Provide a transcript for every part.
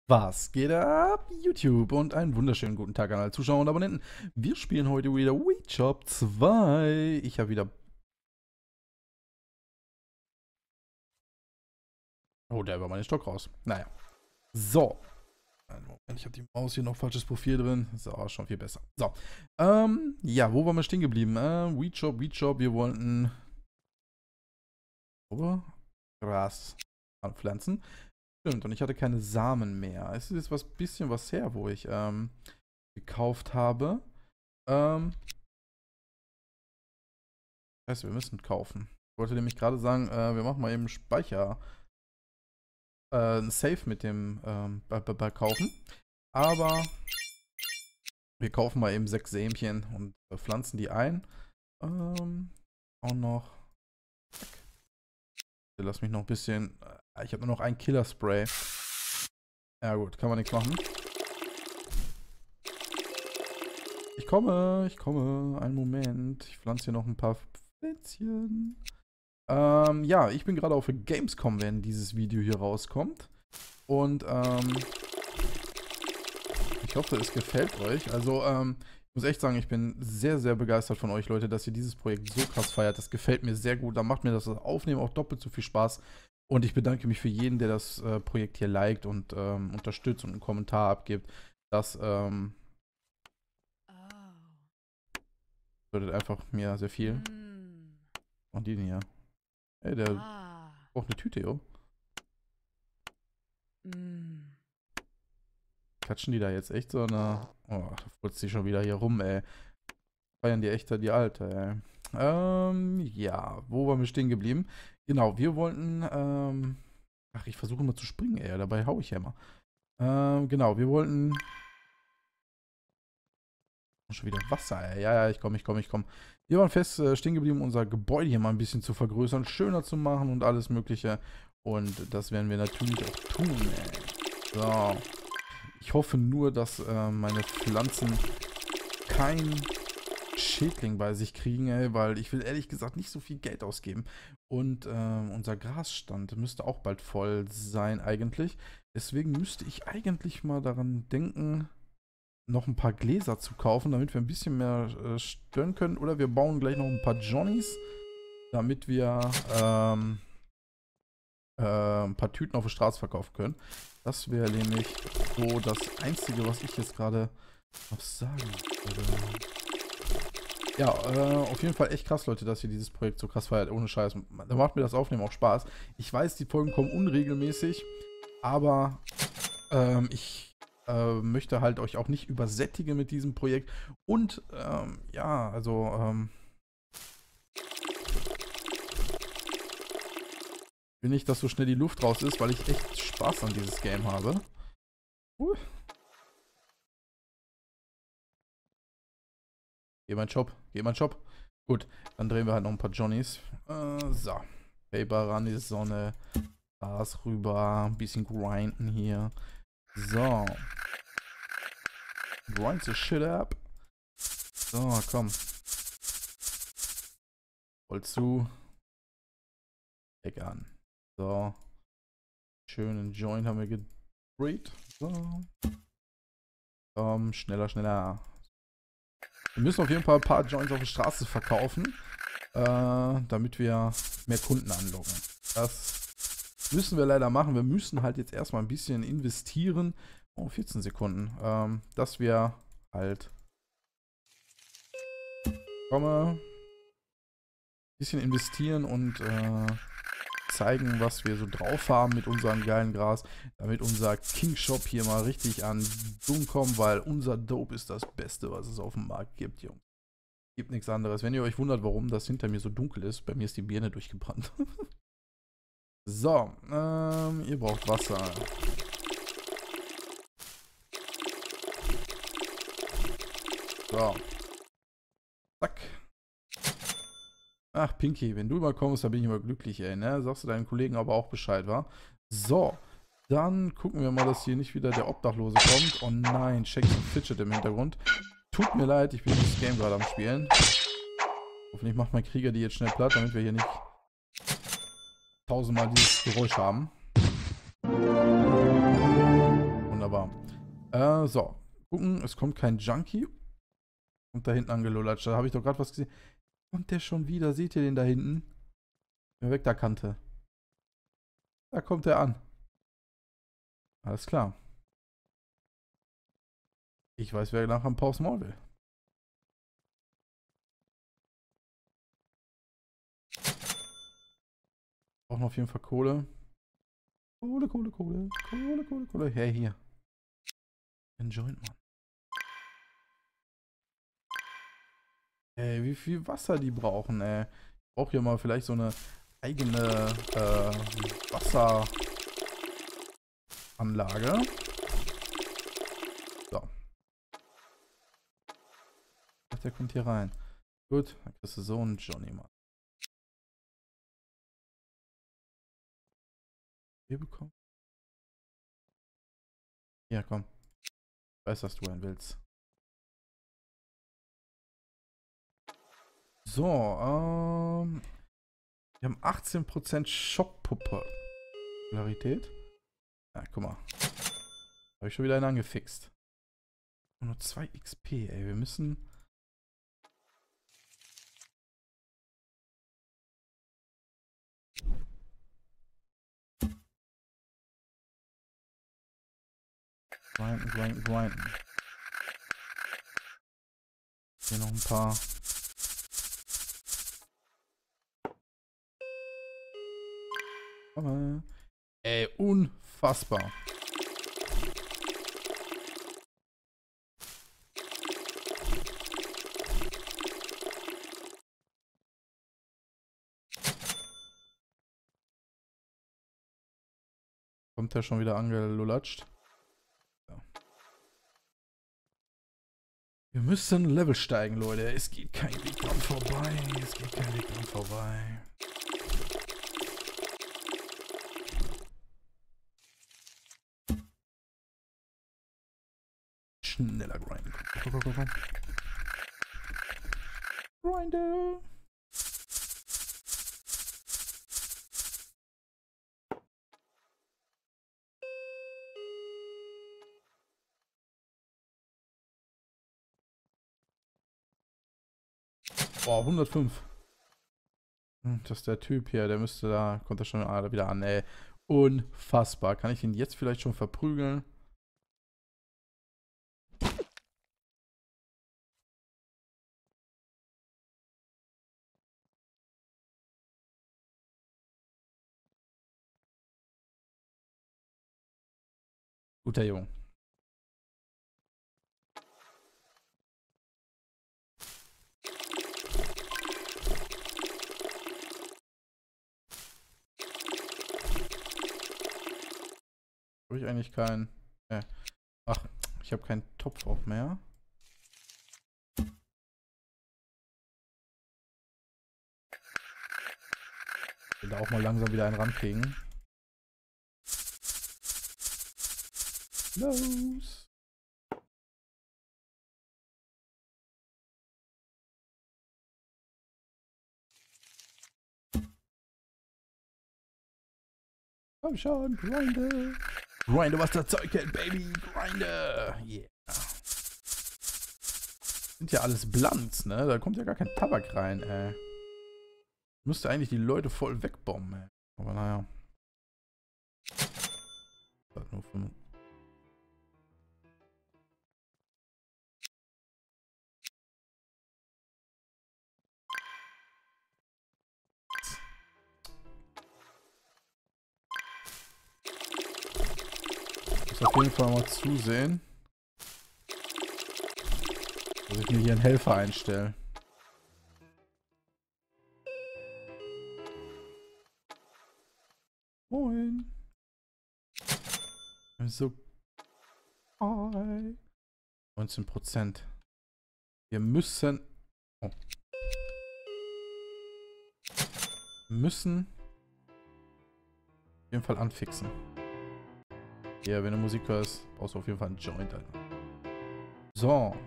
Was geht ab, YouTube? Und einen wunderschönen guten Tag an alle Zuschauer und Abonnenten. Wir spielen heute wieder Wheat Shop 2. Ich habe wieder... Oh, der war meine Stock raus. Naja. So. Einen Moment, ich habe die Maus hier noch falsches Profil drin. So, schon viel besser. So. Ja, wo waren wir stehen geblieben? Wheat Shop. Wir wollten... Gras anpflanzen. Stimmt, und ich hatte keine Samen mehr. Es ist jetzt bisschen was her, wo ich gekauft habe. Scheiße, wir müssen kaufen. Ich wollte nämlich gerade sagen, wir machen mal eben Speicher. Ein Save mit dem bei kaufen. Aber wir kaufen mal eben 6 Sämchen und pflanzen die ein. Auch noch. Lass mich noch ein bisschen. Ich habe nur noch ein Killer-Spray. Ja gut, kann man nichts machen. Ich komme. Einen Moment. Ich pflanze hier noch ein paar Pflänzchen. Ja, ich bin gerade auf der Gamescom, wenn dieses Video hier rauskommt. Und ich hoffe, es gefällt euch. Also, ich muss echt sagen, ich bin sehr, sehr begeistert von euch, Leute, dass ihr dieses Projekt so krass feiert. Das gefällt mir sehr gut. Da macht mir das Aufnehmen auch doppelt so viel Spaß. Und ich bedanke mich für jeden, der das Projekt hier liked und unterstützt und einen Kommentar abgibt. Das bedeutet einfach mir sehr viel. Und die hier. Ey, der braucht eine Tüte, jo. Klatschen die da jetzt echt so eine... Oh, da furzt die schon wieder hier rum, ey. Feiern die echt die Alte, ey. Ja, wo waren wir stehen geblieben? Genau, wir wollten, ach, ich versuche immer zu springen, ey, dabei hau ich ja immer. Genau, wir wollten... Schon wieder Wasser, ey. Ja, ich komme. Wir waren fest stehen geblieben, unser Gebäude hier mal ein bisschen zu vergrößern, schöner zu machen und alles mögliche. Und das werden wir natürlich auch tun, ey. So. Ich hoffe nur, dass meine Pflanzen kein Schädling bei sich kriegen, ey, weil ich will ehrlich gesagt nicht so viel Geld ausgeben. Und unser Grasstand müsste auch bald voll sein eigentlich. Deswegen müsste ich eigentlich mal daran denken, noch ein paar Gläser zu kaufen, damit wir ein bisschen mehr stören können. Oder wir bauen gleich noch ein paar Johnnies, damit wir ein paar Tüten auf der Straße verkaufen können. Das wäre nämlich so das Einzige, was ich jetzt gerade noch sagen würde. Ja, auf jeden Fall echt krass, Leute, dass ihr dieses Projekt so krass feiert. Ohne Scheiß. Da macht mir das Aufnehmen auch Spaß. Ich weiß, die Folgen kommen unregelmäßig, aber ich möchte halt euch auch nicht übersättigen mit diesem Projekt. Und, ja, also, will nicht, dass so schnell die Luft raus ist, weil ich echt Spaß an dieses Game habe. Geh mein Shop. Gut, dann drehen wir halt noch ein paar Johnnies. So. Paper ran die Sonne. Gas rüber. Ein bisschen grinden hier. So. Grind the shit up. So, komm. Voll zu. Weg an. So. Schönen Joint haben wir gedreht. So. Komm, schneller. Wir müssen auf jeden Fall ein paar Joints auf der Straße verkaufen, damit wir mehr Kunden anlocken. Das müssen wir leider machen. Wir müssen halt jetzt erstmal ein bisschen investieren. Oh, 14 Sekunden. Dass wir halt ein bisschen investieren und zeigen, was wir so drauf haben mit unserem geilen Gras, damit unser King Shop hier mal richtig an Zoom kommt, weil unser Dope ist das Beste, was es auf dem Markt gibt, Jungs. Gibt nichts anderes. Wenn ihr euch wundert, warum das hinter mir so dunkel ist, bei mir ist die Birne durchgebrannt. So, ihr braucht Wasser. So. Zack. Ach, Pinky, wenn du immer kommst, da bin ich immer glücklich, ey, ne? Sagst du deinen Kollegen aber auch Bescheid, wa? So, dann gucken wir mal, dass hier nicht wieder der Obdachlose kommt. Oh nein, Shakes und Fidget im Hintergrund. Tut mir leid, ich bin dieses Game gerade am Spielen. Hoffentlich macht mein Krieger die jetzt schnell platt, damit wir hier nicht tausendmal dieses Geräusch haben. wunderbar. So. Gucken, es kommt kein Junkie. Und da hinten angelullatscht. Da habe ich doch gerade was gesehen. Kommt der schon wieder? Seht ihr den da hinten? Weg der Kante. Da kommt er an. Alles klar. Ich weiß, wer nachher ein Paus Maul will. Brauchen auf jeden Fall Kohle. Kohle, Kohle, Kohle. Kohle, Kohle, Kohle. Hey, hier. Enjoyment, Mann. Ey, wie viel Wasser die brauchen, ey. Ich brauche hier mal vielleicht so eine eigene Wasseranlage. So. Der kommt hier rein. Gut, dann kriegst du so einen Johnny, Mann. Hier bekommen. Ja, komm. Ich weiß, dass du einen willst. So, wir haben 18% Schockpopularität. Ja, guck mal. Habe ich schon wieder einen angefixt. Nur 2 XP, ey. Wir müssen... Grinden, grinden, grinden. Hier noch ein paar... Ey, unfassbar. Kommt der schon wieder angelulatscht? Ja. Wir müssen Level steigen, Leute. Es geht kein Weg dran vorbei. Es geht kein Weg dran vorbei. Schneller grinden. Komm. Grinde. Boah, 105. Das ist der Typ hier, der müsste da, kommt er schon wieder an, ey. Unfassbar. Kann ich ihn jetzt vielleicht schon verprügeln? Guter Junge. Habe ich eigentlich keinen... Ach, ich habe keinen Topf auch mehr. Ich will da auch mal langsam wieder einen rankriegen. Los! Komm schon, grinde! Grinde, was das Zeug hält, Baby! Grinde! Yeah! Sind ja alles Blanz, ne? Da kommt ja gar kein Tabak rein, ey. Müsste eigentlich die Leute voll wegbomben, ey. Aber naja. Das nur 5. Ich muss auf jeden Fall mal zusehen, dass ich mir hier einen Helfer einstelle. Moin. So. Hi. 19%. Wir müssen... Oh. Wir müssen... auf jeden Fall anfixen. Ja, wenn du Musik hörst, brauchst du auf jeden Fall einen Joint, Alter. So.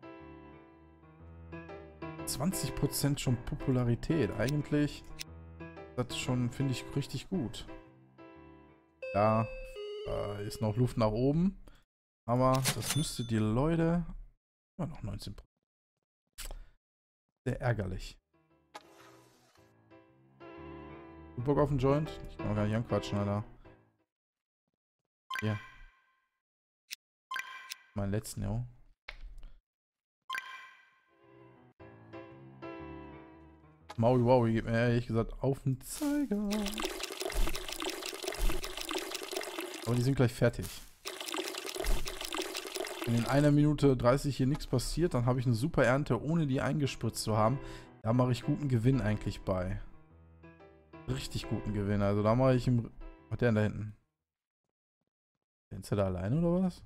20% schon Popularität. Eigentlich das schon, finde ich, richtig gut. Da ist noch Luft nach oben. Aber das müsste die Leute... Ja, noch 19%. Sehr ärgerlich. Du Bock auf einen Joint? Ich kann auch gar nicht anquatschen, Alter. Hier. Meinen letzten, jo. Maui Wowi geht mir ehrlich gesagt auf den Zeiger. Aber die sind gleich fertig. Wenn in 1 Minute 30 hier nichts passiert, dann habe ich eine super Ernte, ohne die eingespritzt zu haben. Da mache ich guten Gewinn eigentlich bei. Richtig guten Gewinn. Also da mache ich im... Was hat der denn da hinten? Ist der da alleine oder was?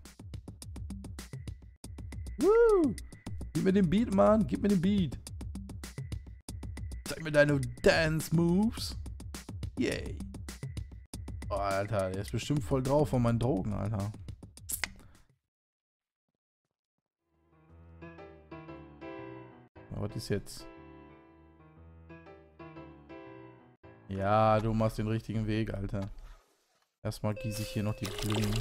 Woo! Gib mir den Beat, Mann. Gib mir den Beat. Zeig mir deine Dance Moves. Yay. Oh, Alter, der ist bestimmt voll drauf von meinen Drogen, Alter. Na, was ist jetzt? Ja, du machst den richtigen Weg, Alter. Erstmal gieße ich hier noch die Blumen.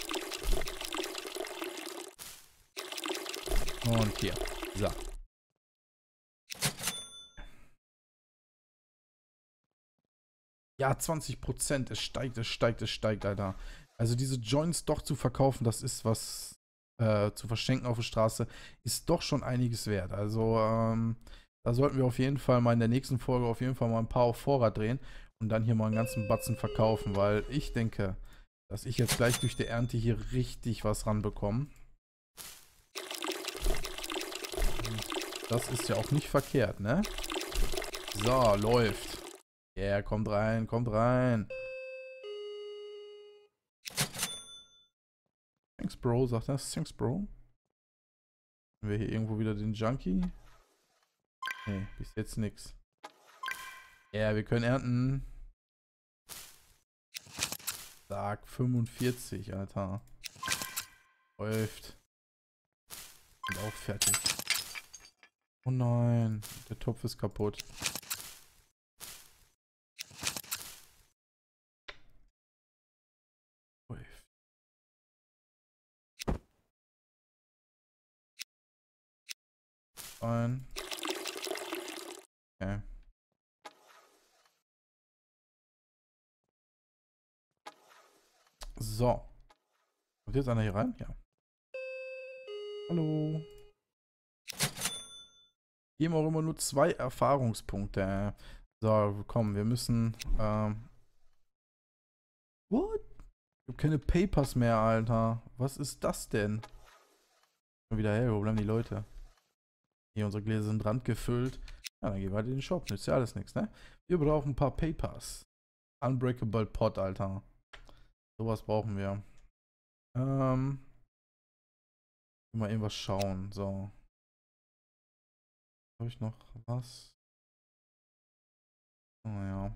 Und hier. So. Ja, 20%. Es steigt, es steigt, es steigt, Alter. Also diese Joints doch zu verkaufen, das ist was zu verschenken auf der Straße, ist doch schon einiges wert. Also da sollten wir auf jeden Fall mal in der nächsten Folge auf jeden Fall mal ein paar auf Vorrat drehen und dann hier mal einen ganzen Batzen verkaufen, weil ich denke, dass ich jetzt gleich durch die Ernte hier richtig was ranbekomme. Das ist ja auch nicht verkehrt, ne? So, läuft. Ja, yeah, kommt rein, kommt rein. Thanks, Bro, sagt er. Thanks, Bro. Haben wir hier irgendwo wieder den Junkie? Nee, bis jetzt nix. Ja, yeah, wir können ernten. Sag 45, Alter. Läuft. Und auch fertig. Oh nein, der Topf ist kaputt. Läuft. Ein. Okay. So. Kommt jetzt einer hier rein? Ja. Hallo. Geben auch immer nur 2 Erfahrungspunkte. So, komm, wir müssen. What? Ich habe keine Papers mehr, Alter. Was ist das denn? Schon wieder her, wo bleiben die Leute? Hier, unsere Gläser sind randgefüllt. Ja, dann gehen wir halt in den Shop. Nützt ja alles nichts, ne? Wir brauchen ein paar Papers. Unbreakable Pot, Alter. Sowas brauchen wir. Mal irgendwas schauen. So. Habe ich noch was? Oh ja.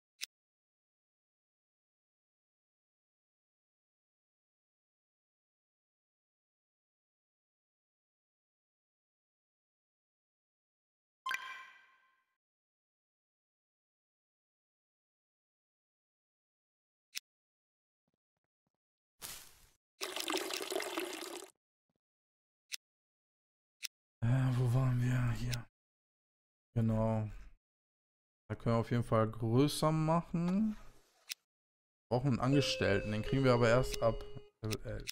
Wo waren wir? Hier. Genau. Da können wir auf jeden Fall größer machen. Wir brauchen einen Angestellten. Den kriegen wir aber erst ab Level 11.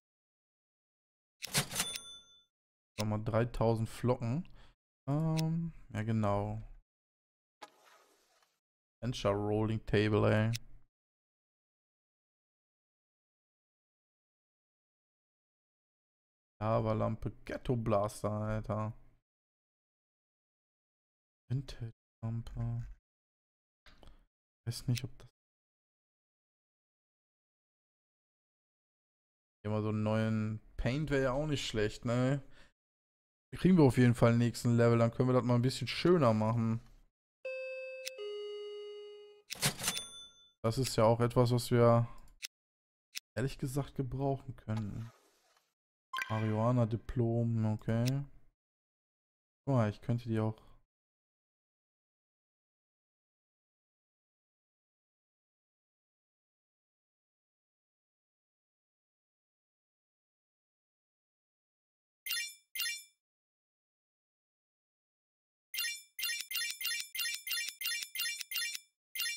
Nochmal 3000 Flocken. Ja genau. Venture Rolling Table, ey. Lavalampe, Ghetto Blaster, Alter. Vintage-Lampe. Weiß nicht, ob das... Hier mal so einen neuen Paint wäre ja auch nicht schlecht, ne? Kriegen wir auf jeden Fall den nächsten Level, dann können wir das mal ein bisschen schöner machen. Das ist ja auch etwas, was wir ehrlich gesagt gebrauchen können. Marihuana-Diplom, okay. Oh, ich könnte die auch...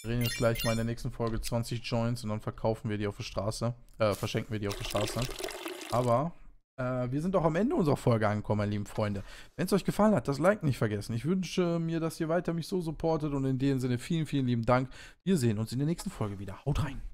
Wir drehen jetzt gleich mal in der nächsten Folge 20 Joints und dann verkaufen wir die auf der Straße. Verschenken wir die auf der Straße. Aber wir sind auch am Ende unserer Folge angekommen, meine lieben Freunde. Wenn es euch gefallen hat, das Like nicht vergessen. Ich wünsche mir, dass ihr weiter mich so supportet und in dem Sinne vielen, vielen lieben Dank. Wir sehen uns in der nächsten Folge wieder. Haut rein!